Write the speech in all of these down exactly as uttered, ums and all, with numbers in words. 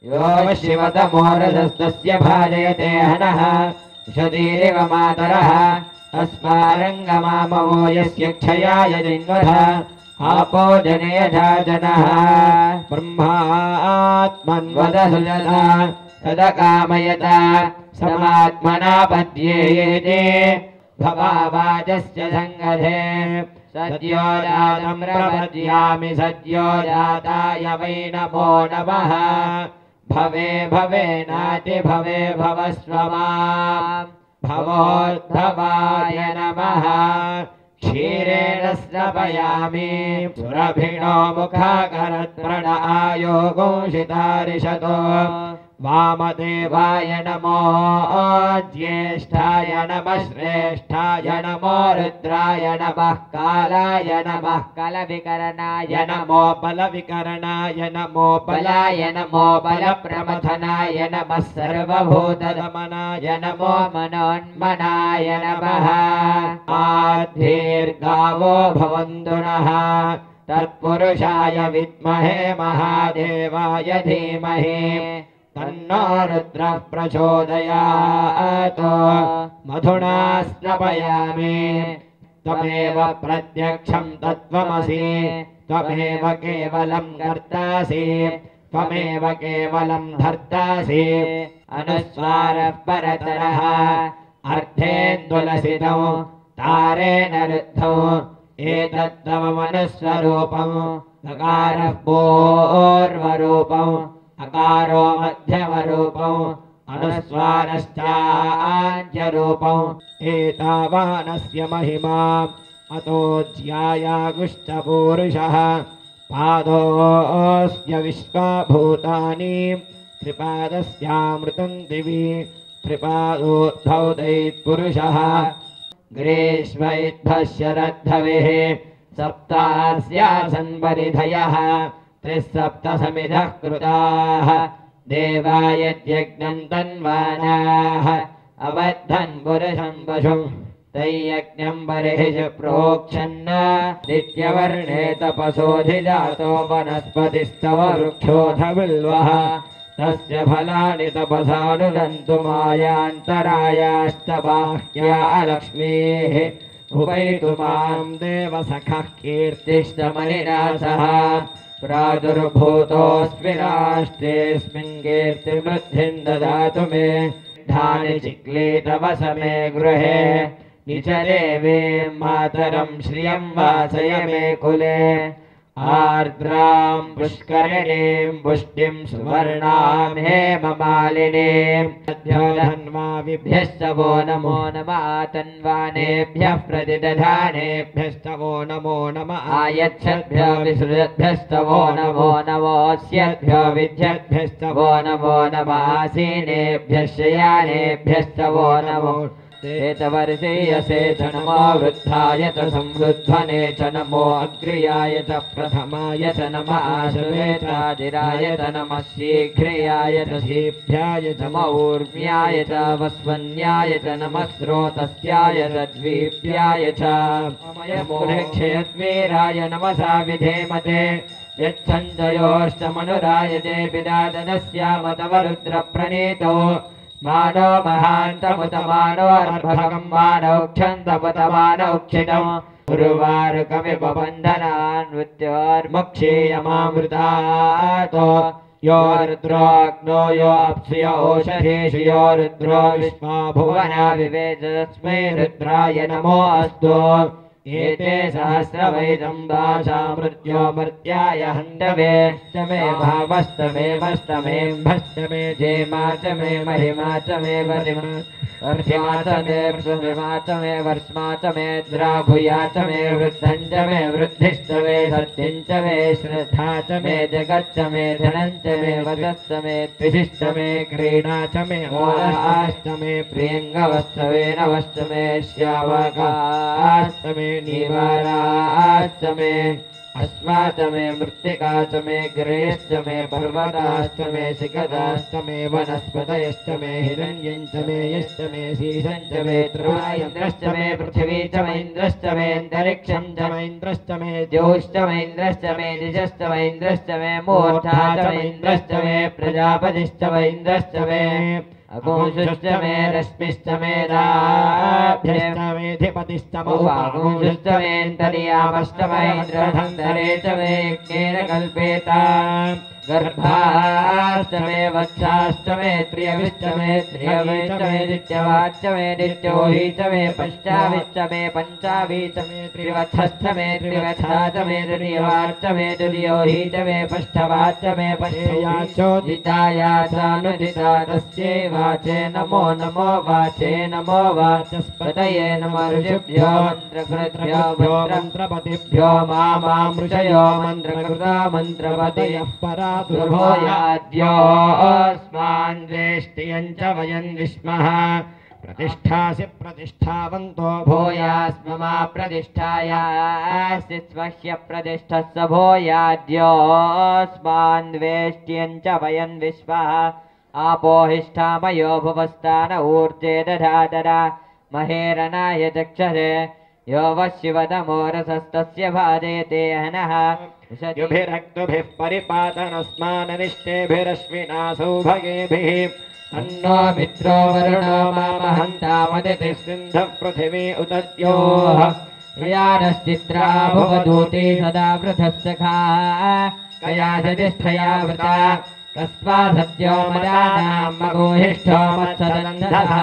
यो शिवतमोरजस्तस्य भाजयते हनः उषतीरिव मातरः अस्मारङ्गमामवो यस्य क्षयाय जिन्वः आपो जनयधा जनः ब्रह्मात्मन्वदसुजता तदकामयता समात्मना पद्येते भवावाचस्य सङ्गधे सद्यो जातं प्रपद्यामि सद्यो जाताय वै नमो नमः भवे भवे नाति भवे भवस्व मां भवोद्भवाय नमः क्षीरेण स्नपयामि सुरभिणो मुखाकरत्प्रणआयो गोषितारिषतो वामदेवाय नमो ज्येष्ठाय नमः श्रेष्ठाय नमो रुद्राय नमः कालाय नमः कलविकरणाय नमो बलविकरणाय नमो बलाय नमो बलप्रमथनाय नमः सर्वभूतदमनाय नमो मनोन्मनाय नमः आदीर्घावो भवन्तु नः तत्पुरुषाय विद्महे महादेवाय धीमहि तन्नो रुद्रः प्रचोदयात् मधुना स्नपयामि त्वमेव प्रत्यक्षं तत्त्वमसि त्वमेव केवलं कर्तासि त्वमेव केवलं धर्तासि अनुस्वारः परतरः अर्थेन्दुलसितौ तारेण रुद्धौ एतत्तवमनुस्वरूपं नकारः पूर्वरूपं अकारो मध्यमरूपौ अनुस्वारश्चान्त्यरूपौ एतावानस्य महिमा अतो ज्यायागुष्ठपूरुषः पादोऽस्य विश्वभूतानि त्रिपादस्यामृतं दिवि त्रिपादोद्धौ दैत्पुरुषः ग्रीष्मैद्धश्यरद्धविः सप्तास्यासन्वरिधयः त्रिसप्तसमिधः कृताः देवायज्ञं तन्वानाः अबद्धन् पुरुषं पशुं तैयज्ञं बर्हिष प्रोक्षन्न नित्यवर्णे तपसोऽधिजातो वनस्पतिस्तव वृक्षोऽथ बिल्वः तस्य फलानि तपसानुदन्तु मायान्तरायाश्च बाह्या लक्ष्मीः उपैतु मां देवसखः कीर्तिष्टमनिनासः प्रादुर्भूतोऽस्मि राष्ट्रेऽस्मिन् कीर्तिवृद्धिं ददातु मे धानि चिक्लीतवसमे गृहे निचदेवीं मातरं श्रियं वासय मे कुले आर्द्रां पुष्करिणीं पुष्टिं सुवर्णां हेममालिनीं धन्वाविभ्यश्च वो नमो नमः तन्वानेभ्यः प्रतिदधानेभ्यश्च वो नमो नमः आयच्छद्भ्यो विसृजद्भ्यश्च वो नमो नमोऽस्यद्भ्यो विद्यद्भ्यश्च वो नमो नमः आसीनेभ्यः शयानेभ्यश्च वो नमो एतवर्षीयसे च नमो वृद्धाय च संवृध्वने च नमो अग्र्याय च प्रथमाय च नमः आशवेतादिराय च नमः शीघ्रियाय च शीभ्याय च नमः ऊर्म्याय च वस्वन्याय च नमः स्रोतस्याय च द्वीप्याय च नमोक्षयद्वीराय नमसा विधेमते यच्छन्दयोष्टमनुरायते पिदादनस्याम तव रुद्रप्रणीतो मानो महान्तमुतमानो अर्भगं मानौक्षन्तमुतमानौक्षितम् उर्वारुकमिपबन्धनान् मृत्योर्मुक्षीयमामृतातो यो रुद्रोऽग्नो यो अप्सुय ओषधीषु यो रुद्रो विश्वा भुवना विवेचस्मै रुद्राय नमो अस्तु एते सहस्रवैदं दाशा मृत्यो मर्त्याय हन्दवे च मे भावस्तमे वस्तमे भस्तमे जेमा च मे महिमा च मे वरिमा वर्षिमा च मे वृषभिमा च मे वर्ष्मा च मे द्राभुया च मे वृद्धं च मे वृद्धिश्च मे सत्यं च मे श्रद्धा च मे जगच्च मे धनं च मे वचश्च मे त्विषिश्च मे क्रीडा च मे ओलाश्च मे प्रियङ्गवश्च मे नवश्च मे श्यावकाश्च मे निवाराश्च मे अस्माच मे मृत्तिकाच मे गिरेश्च मे पर्वताश्च मे शिखराश्च मे वनस्पतयश्च मे हिरण्यञ्च मे यश्च मे शीशञ्च मे इन्द्रश्च मे पृथिवी च मे इन्द्रश्च मे अन्तरिक्षं च मे इन्द्रश्च मे द्यौश्च मे इन्द्रश्च मे दिशश्च मे इन्द्रश्च मे मूर्धा च मे इन्द्रश्च मे प्रजापतिश्च मे इन्द्रश्च मे अगुंशुश्च मे रश्मिश्च मे राभ्यश्च मेऽधिपतिश्च महुपागुंशुश्च मेऽन्तर्यामश्च महेन्द्रधन्तरे च मे यज्ञेन कल्पेता गर्भाश्च मे वत्साश्च मे त्रियविश्च मे त्रियविश्च मे दित्यवाच्च मे दित्योहि च मे पश्चाविश्च मे पञ्चावि च मे त्रिवत्सश्च मे त्रिवत्सा च मे द्वितीयवाच्च मे द्वितीयोहि च मे पष्ठवाच्च मे पष्ठेयाचोदिताया सानुदिता तस्यै वाचे नमो नमो वाचे नमो वाचस्पतये नमो ऋषिभ्यो मन्त्रकृभ्यो मन्त्रपतिभ्यो मामामृषयो मन्त्रकृता मन्त्रपतयः परा दुर्भोयाद्योऽस्मान् द्वेष्टियं च वयं विस्मः प्रतिष्ठासि प्रतिष्ठावन्तो भूयास्ममा प्रतिष्ठायासि स्वह्य प्रतिष्ठस्स भूयाद्योऽस्मान् द्वेष्टियं च वयं विस्मः आपोहिष्ठामयो भुवस्तान ऊर्जे दधातरा महेरनाय चक्षसे यो वशिवतमोरसस्तस्य भाजयते हनः युभिरक्तुभिः परिपातनस्माननिष्टेभिरश्विना सौभगेभिः तन्नो मित्रो वरुणो मामहन्तामदितिः सिन्धः पृथिवी उदद्योः प्रियानश्चित्रा भुवदूती सदा वृथः सखा कया सतिष्ठया वृता कस्मासत्यो मदानां मगोहिष्ठो मत्सदन्धः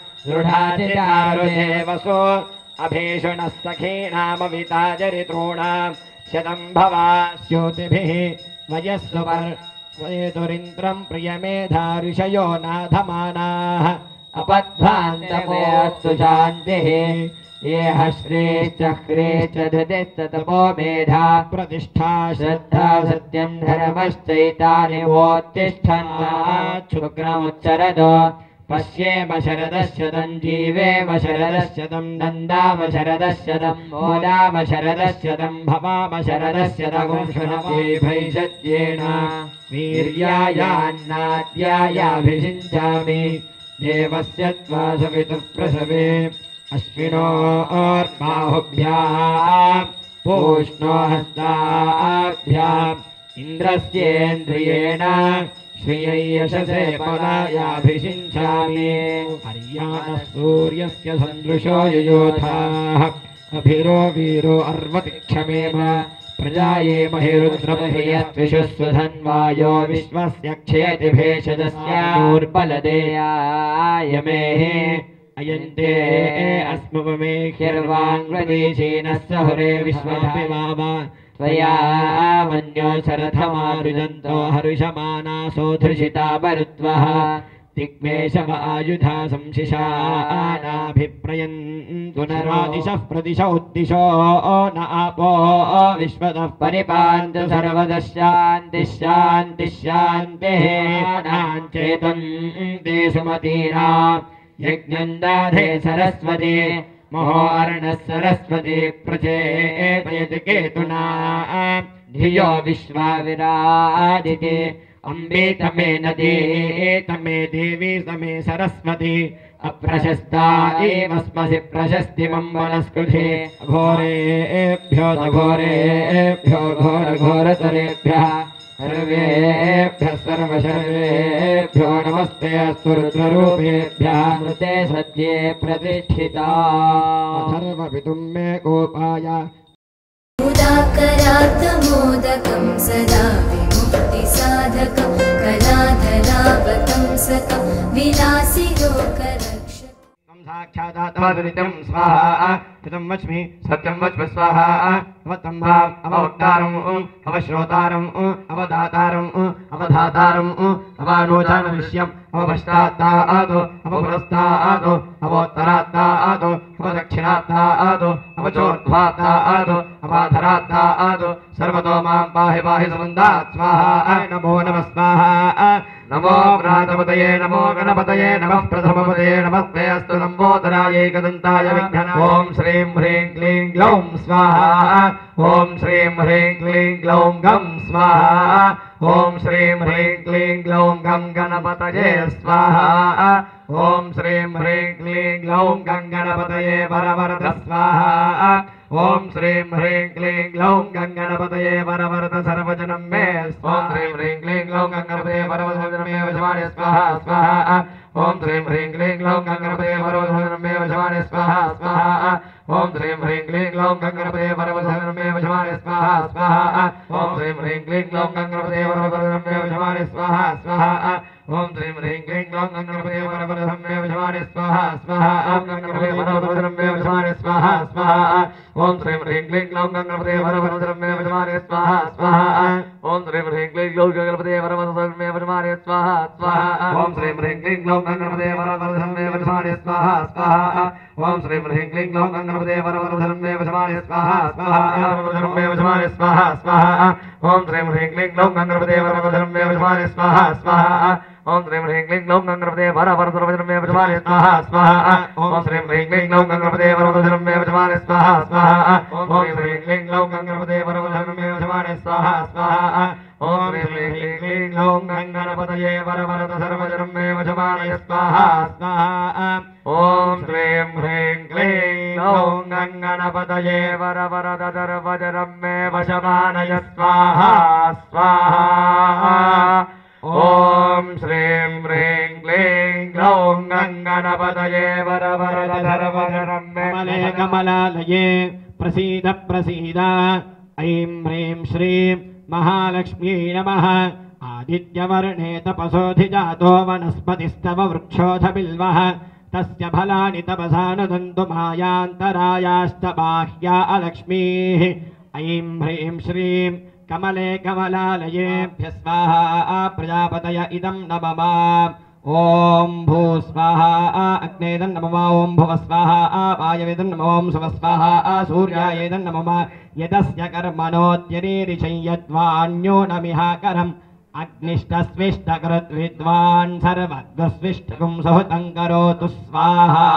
दृढाचितारुदेवसो अभीषणः सखीनामविता चरितॄणां शतं भवा स्योतिभिः वयस्सु वयेतुरिन्द्रं प्रियमेधा ऋषयो नाधमानाः अपध्वान्तमोऽस्तु शान्तिः येह श्रीश्चक्रे च धृतिश्च तपो मेधा प्रतिष्ठा श्रद्धा सत्यं धर्मश्चैतानि वोत्तिष्ठन्नाच्छुक्रमुच्चरदो पश्येम शरदशतं जीवेम शरदशतं नन्दाम शरदशतं मोदाम शरदशतं भवाम शरदशतगुंशुनभैषज्येन वीर्यायान्नाद्यायाभिषिञ्चामि देवस्य त्वा सवितुः प्रसवे अश्विनोर्बाहुभ्यां पूष्णो हस्ताभ्याम् इन्द्रस्येन्द्रियेण श्रियै यशसे पलायाभिषिञ्चामि हर्याणः सूर्यस्य सन्दृशो युयोधाः अभिरो वीरो अर्वतिक्षमेम प्रजाये महिरुद्रमहियत्विषुस्वधन्वायो विश्वस्य क्षेति भेषजस्यानुर्बलदेयायमेः अयन्ते अस्ममेह्यर्वाङ्ग्रदेशीनः सहुरे विश्वधापिवामा त्वया मन्यो शरथमारुजन्तो हरुषमानासो धृषिता मरुत्वः दिग्मेशव आयुधा संशिशानाभिप्रयन् पुनरादिशः प्रदिशौ उद्दिशो न आपो विश्वतः परिपान्तु सर्वदशान्तिः शान्तिः शान्तिः नाञ्चेतं ते सुमतीना यज्ञं दाधे सरस्वती महोर्णः सरस्वती प्रचेतयति केतुना धियो विश्वाविरादिते अम्बे तमे नदी तमे देवी तमे सरस्वती अप्रशस्ता एवस्मसि प्रशस्तिमं वनस्कृते घोरेभ्यो घोरेभ्यो घोर घोरतरेभ्यः सर्वेभ्यः सर्वशर्वेभ्यो नमस्ते अस्तु रुद्ररूपेभ्यः मृते सत्ये प्रतिष्ठिता सर्वपितुं मे गोपाय मुदाकरात्मोदकं सदा विमुक्तिसाधकं कलाधरावतं सतं विलासिलोकरक्षकम् साक्षादात्मादुरितं स्वाहा कृतं वच्मि सत्यं वच्म स्वाहा अवतं वा अवक्तारम् अवश्रोतारम् अवदातारम् अवधातारम् अवानोचानविष्यम् अवपश्चात्तादो अवपुरस्तादो अवोत्तरात्तादो अवदक्षिणात्तादो अवचोर्ध्वात्तादो अवाधरात्तादो सर्वतो मां पाहि पाहि समन्दात् स्वाहा नमो नमः स्वाहा नमो प्रातः गणपतये नमो गणपतये नमः प्रथमपदये नमस्ते अस्तु लम्बोदराय एकदन्ताय विघ्ननाय ॐ श्रीं ह्रीं क्लीं ग्लौं स्वाहा ॐ श्रीं ह्रीं क्लीं ग्लौं गं स्वाहा ॐ श्रीं ह्रीं क्लीं ग्लौं गं गणपतये स्वाहा ॐ श्रीं ह्रीं क्लीं ग्लौं गं गणपतये वरवरद स्वाहा ॐ श्रीं ह्रीं क्लीं ग्लौं गं गणपतये वरवरद सर्वजनं मे ॐ श्रीं ह्रीं क्लीं ग्लौं गं गणपतये वरवरद सर्वजनं मे वशमाने स्वाहा स्वाहा ॐ श्रीं ह्रीं क्लीं ग्लौं गं गणपतये वरवरद सर्वजनं मे वशमाने स्वाहा स्वाहा ॐ श्रीं ह्रीं क्लीं ग्लौं गं गणपतये वरवरद सर्वजनं मे वशमाने स्वाहा स्वाहा ॐ श्रीं ह्रीं क्लीं ग्लौं गं गणपतये वरवरद सर्वजनं मे वशमाने स्वाहा स्वाहा ॐ श्रीं ह्रीं क्लीं ग्लौं गं गणपतये वरवरद सर्वजनं मे वशमाने स्वाहा स्वाहा ॐ गणपतये वरवरद सर्वजनं मे वशमाने स्वाहा स्वाहा ॐ श्रीं ह्रीं क्लीं ग्लौं गं गणपतये वरवरद सर्वजनं मे वशमाने स्वाहा स्वाहा ॐ श्रीं ह्रीं क्लीं ग्लौं गं गणपतये वरवरद सर्वजनं मे वशमाने स्वाहा स्वाहा ॐ श्रीं ह्रीं क्लीं ग्लौं गं गणपतये वरवरद सर्वजनं मे वशमाने स्वाहा स्वाहा ॐ श्रीं ह्रीं क्लीं ग्लौं गं गणपतये वरवरद सर्वजनं मे वशमाने स्वाहा स्वाहा मे वशमाने स्वाहा स्वाहा ॐ श्रीं ह्रीं क्लीं ग्लौं गं गणपतये वरवरद सर्वजनं मे वशमाने स्वाहा स्वाहा ॐ श्रीं ह्रीं क्लीं ग्लौं गं गणपतये वरवरद सर्वजनं मे वशमाने स्वाहा स्वाहा ॐ श्रीं ह्रीं क्लीं ग्लौं गं गणपतये वरवरद सर्वजनं मे वशमाने स्वाहा स्वाहा ॐ श्रीं क्लीं ग्लौं गं गणपतये वरवरद सर्वजनं मे वशमाने स्वाहा स्वाहा ॐ श्रीं क्लीं ग्लौं गं गणपतये वरवरद सर्वजनं मे वशमाने स्वाहा स्वाहा ॐ श्रीं ह्रीं क्लीं ग्लौं गं गणपतये वरवरद सर्वजनं मे वशमानय स्वाहा स्वाहा ॐ श्रीं ह्रीं क्लीं ग्लौं गं गणपतये वरवरद सर्वजनं मे कमले कमलालये प्रसीद प्रसीद ऐं ह्रीं श्रीं महालक्ष्म्यै नमः आदित्यवर्णे तपसोऽधिजातो वनस्पतिस्तव वृक्षोऽथ बिल्वः तस्य फलानि तपसा नुदन्तु मायान्तरायाश्च बाह्या अलक्ष्मीः ऐं ह्रीं श्रीं कमले कमलालयेभ्यः स्वाहा प्रजापतय इदं नमः ॐ भू स्वाहा अग्नेदं नमः ॐ भुव स्वाहा वायवेदं नमः ॐ सुव स्वाहा सूर्यायेदं नमः यदस्य कर्मणोऽत्यरीरिषं यद्वान्यो नमिहाकरम् अग्निष्टस्विष्टकृद्विद्वान् सर्वद्वस्विष्टकुं सुहृतं करोतु स्वाहा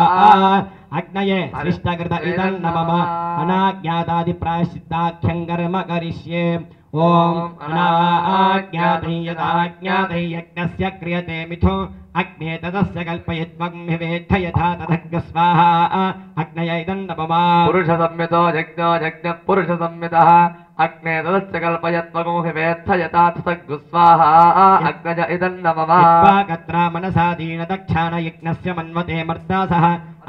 अग्नये स्विष्टकृत इदं नमः अनाज्ञातादिप्रायश्चित्ताख्यं कर्म करिष्ये ॐ अनाज्ञातं यदाज्ञातं यज्ञस्य क्रियते मिथो अग्ने तदस्य कल्पयित्वग्निवेद्ध यथा तदग् स्वाहा अग्नय इदं नमः पुरुषसंहितो यज्ञो यज्ञपुरुषसंहितः अग्ने तदस्य कल्पयत्वग्निवेद्ध यथा तदग् स्वाहा अग्नय इदं नमः गत्रा मनसा दीनदक्षाण यज्ञस्य मन्वते मर्दासः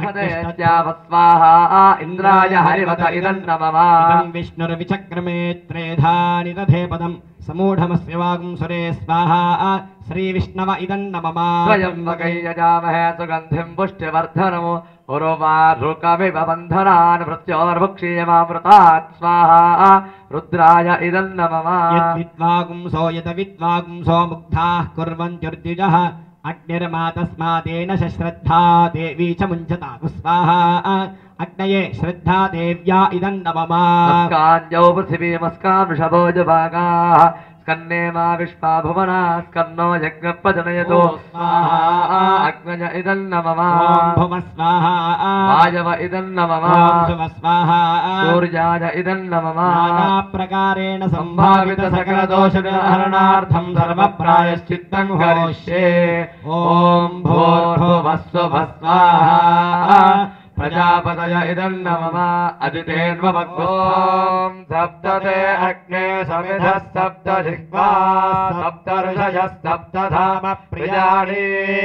स्वाहा इन्द्राय हरिवत इदं नमः इदं विष्णुर्विचक्रमे त्रेधानि दधे पदं समूढमस्य वागुं सुरे स्वाहा श्रीविष्णव इदं नमः त्र्यम्बकै यजामहे सुगन्धिं पुष्टिवर्धनम् उर्वारुकमिव बन्धनान् मृत्योर्भुक्षीयमामृतात् स्वाहा रुद्राय इदं नमः यद्विद्वागुंसो यद्विद्वागुंसो मुग्धाः कुर्वन्त्युर्द्विजः अग्निर्मातस्मादेन श्रद्धा देवी च मुञ्चतातु स्वाहा अग्नये श्रद्धा देव्या इदं नमः मस्काञ्जौ पृथिवीमस्कां वृषभो जभागाः स्कन्ने मा विश्वा भुवना स्कन्नो यज्ञप्रजनयतो स्वाहा अग्नय इदं नमः भुव स्वाहा वायव इदं नमः सुव स्वाहा सूर्याय इदं नमः नानाप्रकारेण सम्भावित सकलदोषनिहरणार्थं सर्वप्रायश्चित्तं करिष्ये ॐ भूर्भुवः स्वः स्वाहा प्रजापतय इदं नमः अदितेन्वमग् ॐ सप्तते अग्ने समिधः सप्तजिह्वा सप्तऋषयः सप्तधाम प्रियाणि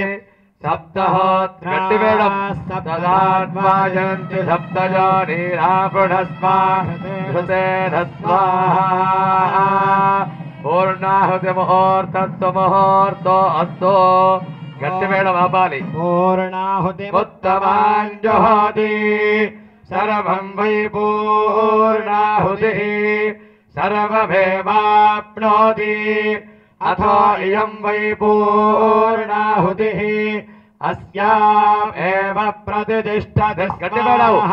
सप्तहोत्रगट्टिवेदं सप्तदात्मायन्ति सप्तयोनिरापुढस्वाहृतेन स्वाहा पूर्णाहुतिमुहूर्तस्वमुहूर्तो अस्तु गट्टिवेदं आपालि पूर्णाहुति उत्तमाञ्जुहोति सर्वं वै पूर्णाहुतिः सर्वमेवाप्नोति अथो इयं वै पूर्णाहुतिः अस्याम् एव प्रतिष्ठति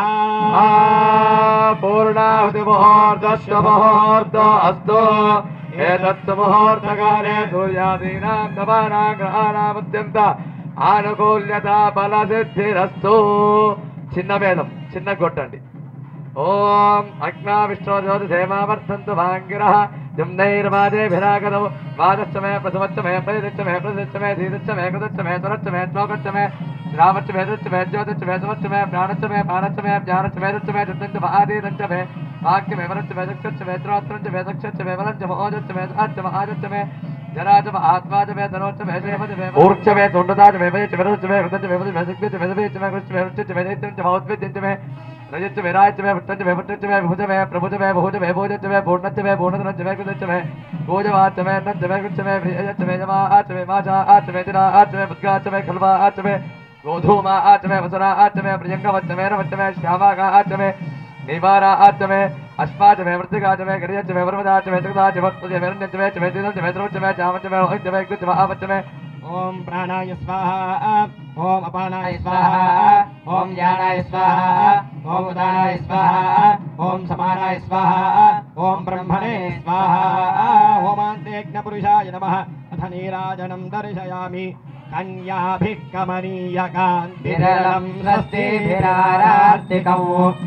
पूर्णाहुतिमुहूर्तस्वमुहूर्तो अस्तु एतत्तु मुहूर्तकाले सूर्यादीनां नवानां ग्रहाणामत्यन्त आनुकूल्यता बलसिद्धिरस्तु చిన్న వేదం చిన్న కొట్టండి ఓం అగ్నా విష్ణు జ్యోతి సేమావర్తంతు భాంగిరః జమ్నైర్వాజేభిరాగదౌ వాదశ్చమే ప్రథమశ్చమే ప్రయదిశ్చమే ప్రసిశ్చమే ధీరశ్చమే కృతశ్చమే సురశ్చమే శ్లోకశ్చమే శ్రావశ్చమే దశ్చమే జ్యోతిశ్చమే సమశ్చమే ప్రాణశ్చమే పానశ్చమే జ్ఞానశ్చమే దశ్చమే దుర్దంచ ఆదీదంచమే వాక్యమే వరశ్చమే దక్షశ్చమే త్రోత్రంచమే దక్షశ్చమే వలంచమ ఓజశ్చమే ఆచ్చమ ఆజశ్చమే జరాజమ ఆత్మాజమే ధనోచ్చమే శ్రీమతిమే ఊర్చమే తొండదాజమే వేచమే వరశ్చమే హృదయమే వరశ్చమే శక్తిశ్చమే వేచమే కృష్ణమే వృశ్చమే దైత్యంచమే ఔద్విద్యంచమే रजच्चमे राजच्चमे भट्टच्चमे भट्टच्चमे भुजमे प्रभुजमे बहुजमे भोजच्चमे पूर्णच्चमे पूर्णधनच्चमे कृतच्चमे भोजवाच्चमे नच्चमे कृच्चमे भ्रियच्चमे जमा आच्चमे माचा आच्चमे तिरा आच्चमे बुद्गाच्चमे खल्वा आच्चमे गोधूमा आच्चमे वसरा आच्चमे प्रियंगवच्चमे रवच्चमे श्यामागा आच्चमे निवारा आच्चमे अश्वाच्चमे वृत्तिकाच्चमे गरियच्चमे वरमदाच्चमे तृगदाच्चमे भक्तच्चमे रण्यच्चमे चमे तिरच्चमे द्रवच्चमे चामच्चमे रोहिच्चमे कृच्चमे आवच्चमे ओम प्राणाय स्वाहा ओम अपानाय स्वाहा ओम ज्ञानाय स्वाहा ओम उदानाय स्वाहा ओम समानाय स्वाहा ओम ब्रह्मणे स्वाहा होमान्ते यज्ञपुरुषाय नमः अथ नीराजनं दर्शयामि कन्याभिः कमनीयकान्तिरलं स्वस्तिभिरारार्तिकौ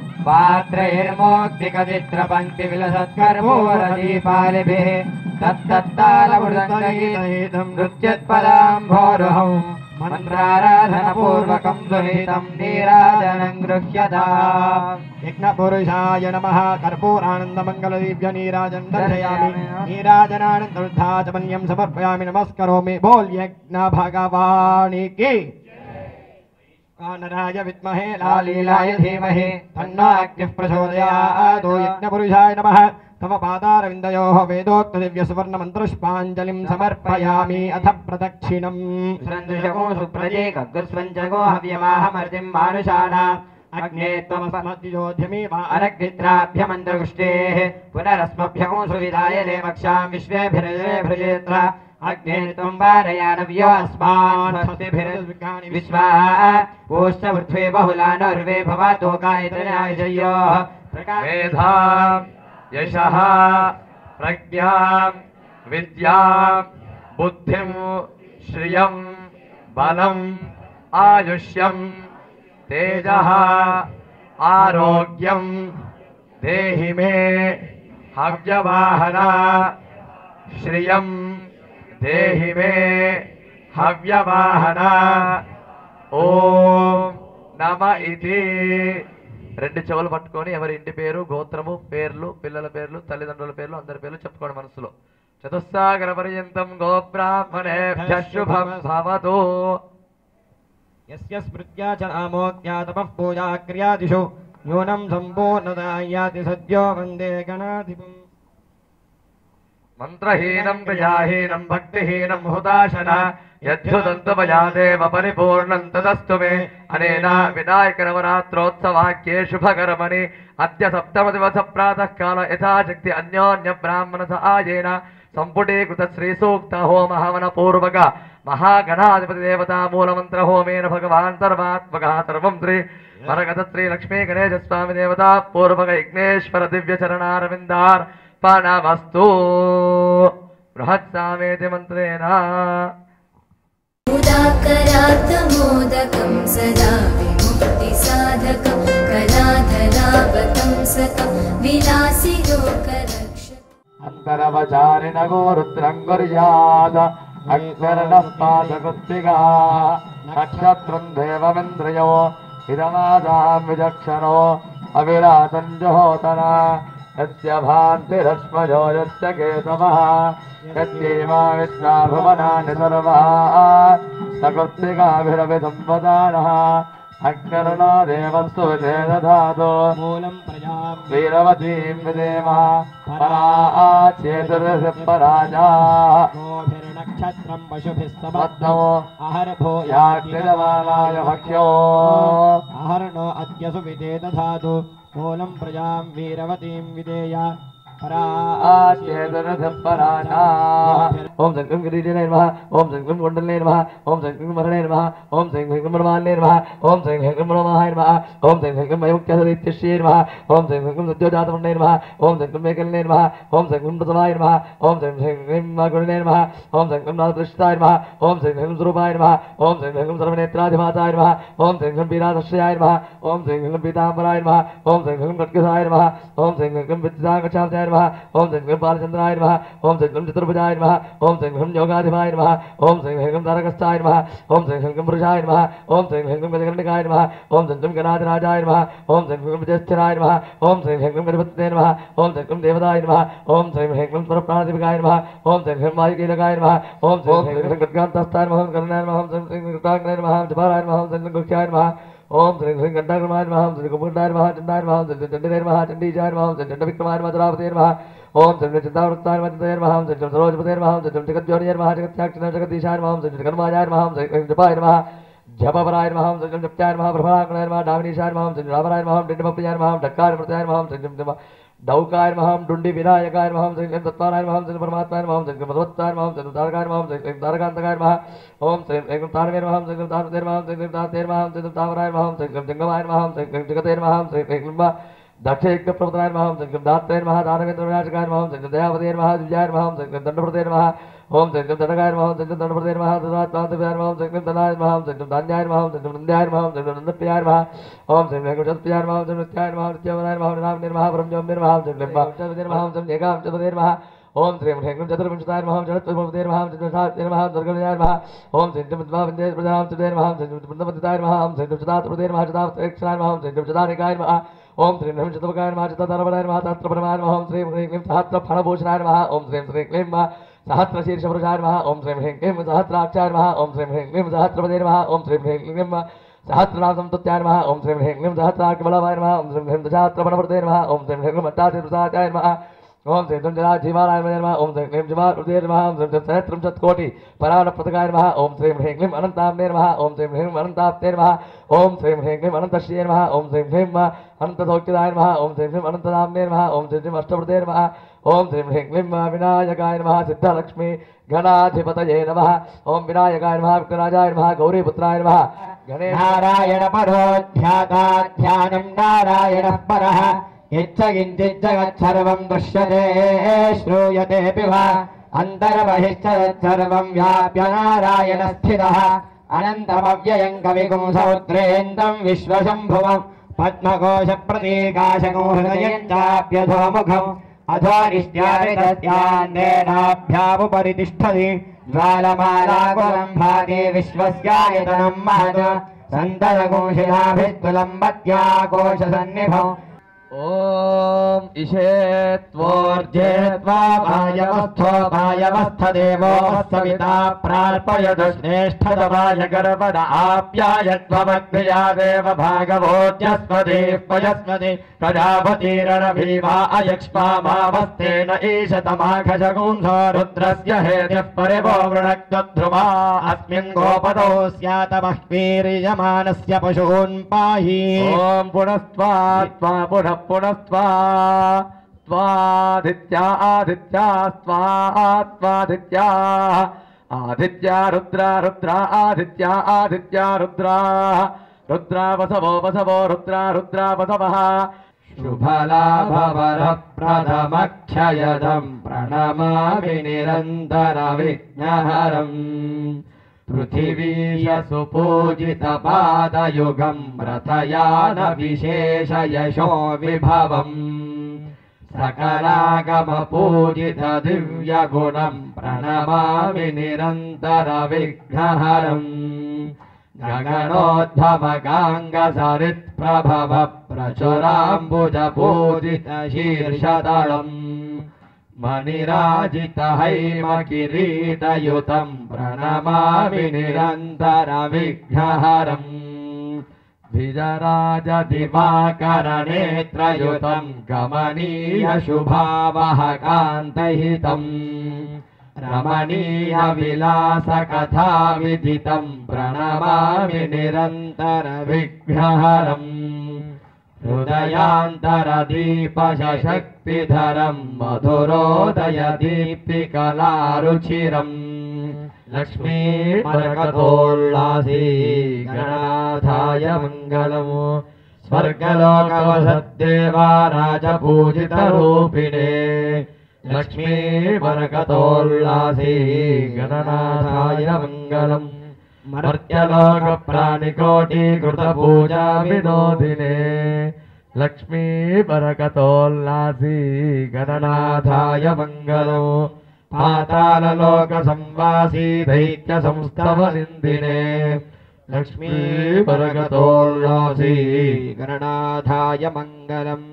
पात्रैर्मोक्तिकचित्रपङ्क्तिविलसत्कर्पूरदीपालिभिः तत्तत्तालमृदङ्गगीतं नृत्यत्पदाम्भोरुहं मन्त्राराधनपूर्वकं ध्वनितं नीराजनं गृह्यता यज्ञपुरुषाय नमः कर्पूरानन्दमङ्गलदिव्य नीराजनं दर्शयामि नीराजनानन्दवृद्धाचमन्यं समर्पयामि नमस्करोमि बोल यज्ञ भगवानी की कानराय विद्महे लालीलाय धीमहि तन्नो अग्निः प्रचोदयात् यज्ञपुरुषाय नमः तव पादारविन्दयोः वेदोक्त दिव्य सुवर्ण मंत्रपुष्पाञ्जलिं समर्पयामि अथ प्रदक्षिणम् सुरन्दृशको सुप्रजे गग्गस्वञ्जगो हव्यमाहमर्तिं मानुषाणाम् अग्ने त्वमस्मद्योध्यमे वा अरग्नित्राभ्यमन्त्रगुष्टेः पुनरस्मभ्यगो सुविधाय लेमक्षां विश्वेभिरजे भृजेत्र अग्ने त्वं वारयानव्यो अस्मान् स्वस्तिभिर्विश्वानि विश्वाः ओष्ठवृत्वे बहुलानर्वे भवतो गायत्र्याययोः मेधां यशः प्रज्ञां विद्यां बुद्धिं श्रियं बलम् आयुष्यं तेजः आरोग्यं देहि मे हव्यवाहना श्रियं देहि मे हव्यवाहना ओम नम इति రెండు చెవులు పట్టుకొని ఎవరి ఇంటి పేరు గోత్రము పేర్లు పిల్లల పేర్లు తల్లిదండ్రుల పేర్లు అందరి పేర్లు చెప్పుకోండి మనసులో చతుస్సాగర పర్యంతం గోబ్రాహ్మణేభ్యః శుభం భవతు యస్య స్మృత్యా చ నామోక్త్యా తపః పూజా క్రియాదిషు న్యూనం సంపూర్ణదాయాతి సద్యో వందే గణాధిపం మంత్రహీనం ప్రజాహీనం భక్తిహీనం హుదాశన यद्युदन्तमयादेव परिपूर्णं तदस्तु मे अनेन विनायकनवरात्रोत्सवाख्ये शुभकर्मणि अद्य सप्तमदिवस प्रातः काल यथाशक्ति अन्योन्य ब्राह्मण सहायेन सम्पुटीकृत श्रीसूक्त होम हवन पूर्वक महागणाधिपति देवता मूलमंत्र होमेन भगवान् सर्वात्मकः सर्वं श्री वरगत श्री लक्ष्मी गणेश स्वामी देवता पूर्वक यज्ञेश्वर दिव्य चरणारविन्दार्पणमस्तु बृहत्सामेति मन्त्रेण मुदाकरात्तमोदकं सदा विमुक्तिसाधकं कलाधरावतं सतं विलासिलोकरक्षकम् अन्तरवचारिण गोरुद्रङ्गुर्याद अक्षरणः पादकुत्तिका नक्षत्रं देवमिन्द्रियो हिरमादां विचक्षणो अविरातं जुहोतना यस्य भान्तिरश्मजो यस्य केतवः यद्येवा विश्वा भुवनानि सर्वाः सकृत्तिकाभिरभिसंवदानः अक्षरणो देवस्तु विधे दधातु मूलं प्रजां वीरवतीं विदेमः परा चेतुर्षि पराजाः गोभिर्नक्षत्रं पशुभिस्तबद्धो अहर्भूयाग्निदवानाय भक्ष्यो अहर्णो अद्य सुविधे दधातु मूलं प्रजां वीरवतीं विदेय ఓం శంకరం గిరిజనే నమః ఓం శంకరం కొండలే నమః ఓం శంకరం మరణే నమః ఓం శంకరం మరణమాలే నమః ఓం శంకరం మరణమాయ నమః ఓం శంకరం మయముక్త్యసరిత్యశ్రీ నమః ఓం శంకరం సత్యోజాతముండే నమః ఓం శంకరం మేకలే నమః ఓం శంకరం ప్రసవాయ నమః ఓం శంకరం గుణనే నమః ఓం శంకరం నాదృష్టాయ నమః ఓం శంకరం స్వరూపాయ నమః ఓం శంకరం సర్వనేత్రాధిమాతాయ నమః ఓం శంకరం పీతాదర్శయాయ నమః ఓం శంకరం పీతాంబరాయ నమః ఓం శంకరం కట్కసాయ నమః ఓం శంకరం విద్యాగచ్ఛాయ నమః ఓం శంకరం బాలచంద్రాయ నమః ఓం శంకరం చతుర్భుజాయ నమః ఓం శంకరం యోగాధిపాయ నమః ఓం శంకరం తారకస్థాయ నమః ఓం శంకరం పురుషాయ నమః ఓం శంకరం గజగండికాయ నమః ఓం శంకరం గణాధిరాజాయ నమః ఓం శంకరం విజయస్థిరాయ నమః ఓం శంకరం గణపతే నమః ఓం శంకరం దేవదాయ నమః ఓం శంకరం స్వరప్రాణదీపికాయ నమః ఓం శంకరం వాయుకీలకాయ నమః ఓం శంకరం గద్గాంతస్థాయ నమః కరుణాయ నమః ఓం శంకరం కృతాగ్నాయ నమః జపారాయ నమః ఓం శంకరం గుఖ్యాయ నమః ఓం శ్రీ శ్రీ గంటాగ్రమాయ నమః ఓం శ్రీ కుముండాయ నమః చండాయ నమః ఓం శ్రీ చండీయ నమః చండీజాయ నమః ఓం శ్రీ చండవిక్రమాయ నమః దురాపతే నమః ఓం శ్రీ చింతావృత్తాయ నమః చింతయ నమః ఓం శ్రీ సరోజపతే నమః ఓం శ్రీ జగద్యోనియ నమః జగత్యాక్షిణ జగదీశాయ నమః ఓం శ్రీ జగన్మాయాయ నమః ఓం శ్రీ జపాయ నమః జపపరాయ నమః ఓం శ్రీ జప్యాయ నమః ప్రభాకరాయ నమః డామినీశాయ నమః ఓం శ్రీ రామరాయ నమః డిండమప్రియాయ నమః డక్కాయ ప్రత్యాయ నమః ఓం శ్రీ డౌకాయ నమః డుండి వినాయకాయ నమః ఓం శ్రీ తత్వారాయ నమః ఓం శ్రీ పరమాత్మాయ నమః ఓం శ్రీ భగవత్తాయ నమః ఓం శ్రీ తారకాయ నమః ఓం శ్రీ తారకాంతకాయ నమః ఓం శ్రీ తారవే నమః ఓం శ్రీ తారతే నమః ఓం శ్రీ తారతే నమః ఓం శ్రీ తావరాయ నమః ఓం శ్రీ జంగమాయ నమః ఓం శ్రీ జగతే నమః ఓం శ్రీ దక్షయజ్ఞ ప్రవర్తనాయ నమః ఓం శ్రీ దాత్రే నమః దానవేంద్ర వినాశకాయ నమః ఓం శ్రీ దయావతే నమః దివ్యాయ నమః ఓం శ్రీ దండప్రదే నమః ఓం శ్రీ దండకాయ నమః ఓం శ్రీ దండప్రదే నమః దండాత్మాయ నమః ఓం శ్రీ దండాయ నమః ఓం శ్రీ ధాన్యాయ నమః ఓం శ్రీ నంద్యాయ నమః ఓం శ్రీ నందప్రియాయ నమః ఓం శ్రీ వెంకటేశ్వరాయ నమః ఓం శ్రీ నిత్యాయ నమః నిత్యవరాయ నమః నామ నిర్మః బ్రహ్మజ్యోతి నిర్మః ఓం శ్రీ బ్రహ్మజ్యోతి నమః ఓం శ్రీ ఏకాంశపదే నమః ఓం శ్రీ హ్రీం చతుర్వింశతాయ నమః ఓం జగత్ప్రభుదే నమః ఓం శ్రీ సాత్య నమః దుర్గవిజయాయ నమః ఓం శ్రీ విద్వావిందే ప్రజాం చుదే నమః ఓం శ్రీ బృందపతితాయ నమః ఓం శ్రీ చదాత్రపదే నమః చదాక్షరాయ నమః ఓం శ్రీ చదానికాయ నమః ఓం శ్రీ హ్రీం చతుర్గాయ నమః చతధర్మరాయ నమః తత్రపరమాయ నమః ఓం శ్రీ హ్రీం సహస్ర ఫణభూషణాయ నమః ఓం శ్రీ శ్రీ క్లీం సహస్ర శీర్షపురుషాయ నమః ఓం శ్రీ హ్రీం క్లీం సహస్రాక్షాయ నమః ఓం శ్రీ హ్రీం క్లీం సహస్రపదే నమః ఓం శ్రీ హ్రీం క్లీం సహస్రనామ సంతుత్యాయ నమః ఓం శ్రీ హ్రీం క్లీం సహస్రాక్షబలవాయ నమః ఓం శ్రీ హ్రీం దశాస్త్రపణపదే నమః ఓం శ్రీ హ్రీం అట్టాశీర్షాయ నమః ఓం శ్రీ జీవారాయ నమః ఓం శ్రీ హ్రీం జీవారుదే నమః ఓం శ్రీ సహస్రంశత్ కోటి పరాణ పృతకాయ నమః ఓం శ్రీ హ్రీం క్లీం అనంతాంబే నమః ఓం శ్రీ హ్రీం అనంతాప్తే నమః ఓం శ్రీ హ్రీం క్లీం అనంతశ్రీయ నమః ఓం శ్రీ హ్రీం అనంతసౌఖ్యదాయ నమః ఓం శ్రీ హ్రీం అనంతనామ్నే నమః ఓం శ్రీ హ్రీం అష్టపృతే నమః ఓం శ్రీ హ్రీం క్లీం వినాయకాయ నమః సిద్ధలక్ష్మి గణాధిపతయే నమః ఓం వినాయకాయ నమః విఘ్నరాజాయ నమః గౌరీపుత్రాయ నమః నారాయణ పరోధ్యాతాధ్యానం నారాయణ పరః యచ్చగించిజ్జగచ్చర్వం దృశ్యతే శ్రూయతేపి వా అంతర్బహిశ్చరచ్చర్వం వ్యాప్య నారాయణ స్థితః అనంతమవ్యయం కవిగుం సౌత్రేంద్రం విశ్వశంభువం పద్మకోశ ప్రతీకాశకం హృదయం చాప్యధోముఖం అధోనిష్ట్యాభిదత్యాన్నేనాభ్యాముపరి తిష్టతి జ్వాలమాలాకులం భాతి విశ్వస్యాయతనం మహత్ సంతతకోశిలాభిస్తులంబత్యాకోశ సన్నిభం ఓం ఇషేత్వోర్జేత్వా వాయవస్థో వాయవస్థదేవో సవితా ప్రార్పయతు శ్రేష్ఠతమాయ గర్భద ఆప్యాయత్వమగ్నియా దేవ భాగవోజ్యస్వదే పయస్వదే ప్రజాపతిరణభీమా అయక్ష్మామావస్థేన ఈశతమాఘశగుంసో రుద్రస్య హేత్యః పరివో వృణక్తధ్రువా అస్మిన్ గోపదో స్యాతమహ్వీర్యమానస్య పశూన్ పాహి ఓం పునస్త్వా త్వా పునః పునస్త్వా త్వాదిత్యా ఆదిత్యా స్వాత్వాదిత్యా ఆదిత్యా రుద్ర రుద్ర ఆదిత్యా ఆదిత్యా రుద్ర రుద్ర వసవో వసవో రుద్ర రుద్ర వసవః శుభలాభవరప్రదమక్షయదం ప్రణమామి నిరంతర విఘ్నహరం పృథివీయసు పూజిత పాదయుగం రథయాన విశేష యశో విభవం సకలాగమ పూజిత దివ్య గుణం ప్రణమామి నిరంతర విఘ్నహరం గగనోద్ధమగాంగ సరిత్ ప్రభవ ప్రచురాంబుజ పూజిత శీర్షదళం మణిరాజిత హైమ కిరీటయుతం ప్రణమామి నిరంతర విఘ్నహరం విజరాజ దివాకరనేత్రయుతం గమనీయ శుభావహ కాంతహితం రమణీయ విలాస కథా విదితం ప్రణమామి నిరంతర విఘ్నహరం हृदयान्तरदीपशक्तिधरं मधुरोदयदीप्तिकलारुचिरम् लक्ष्मी मरकतोल्लासी गणाधाय मङ्गलम् स्वर्गलोकवसद्देवा राजपूजितरूपिणे लक्ष्मी मरकतोल्लासी गणनाथाय मङ्गलम् मर्त्यलोकप्राणिकोटिकृतपूजा विनोदिने लक्ष्मी मरकतोल्लासी गणनाथाय मङ्गलम् पाताललोकसंवासी दैत्यसंस्तवनिन्दिने लक्ष्मी मरकतोल्लासी गणनाथाय मङ्गलम्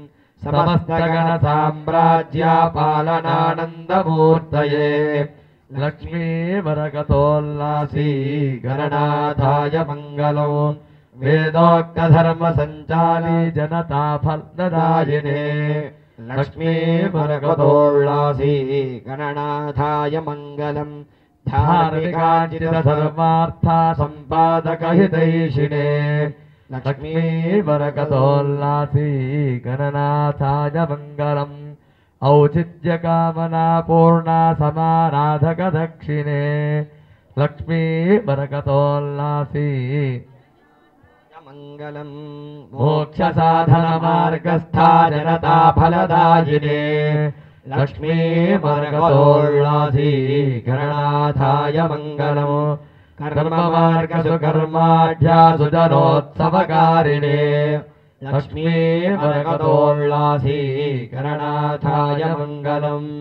समस्तगणसाम्राज्यपालनानन्दमूर्तये लक्ष्मी मरकतोल्लासी गणनाथाय मङ्गलम् वेदोक्तधर्मसञ्चाली जनताफलदायिने लक्ष्मी मरकतोल्लासी गणनाथाय मङ्गलम् धार्मिकाचितधर्मार्था सम्पादकहितैषिणे लक्ष्मी मरकतोल्लासी गणनाथाय मङ्गलम् औचित्यकामना पूर्णा समाराधक दक्षिणे लक्ष्मी मरकतोल्लासी मङ्गलम् मोक्षसाधनमार्गस्था जनता फलदायिने लक्ष्मी मरकतोल्लासी गणनाथाय मङ्गलम् कर्ममार्गसुकर्माढ्या सुजनोत्सवकारिणे लक्ष्मी मरकतोल्लासी गणनाथाय मङ्गलम्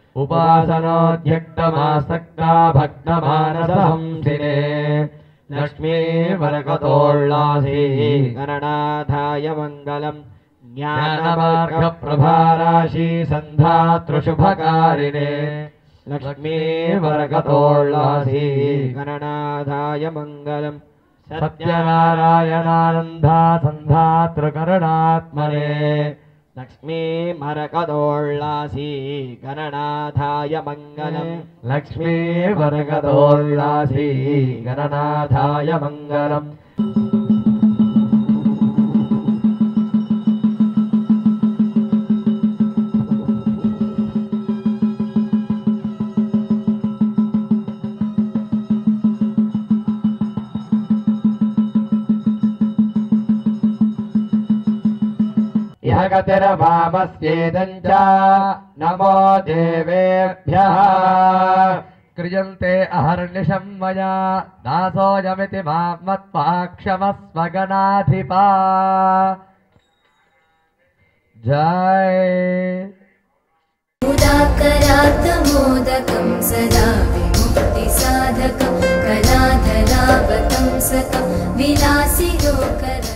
उपासनोद्यक्तमासक्ता भक्तमानसहंसिने लक्ष्मी मरकतोल्लासी गणनाथाय मङ्गलम् ज्ञानमार्गप्रभाराशी सन्धातृशुभकारिणे लक्ष्मी मरकतोल्लासी गणनाथाय मङ्गलम् सत्यनारायणानन्दा सन्धातृकरणात्मने लक्ष्मी मरकतोल्लासी गणनाथाय मङ्गलम् लक्ष्मी मरकतोल्लासी गणनाथाय मङ्गलम् गतिर्भावस्येदं च नमो देवेभ्यः क्रियन्ते अहर्निशं मया दासोऽयमिति मां मत्वा क्षमस्व गणाधिपा जय मुदाकरात्मोदकं सदा विमुक्तिसाधकं कलाधरावतं सतं विलासिलोकरा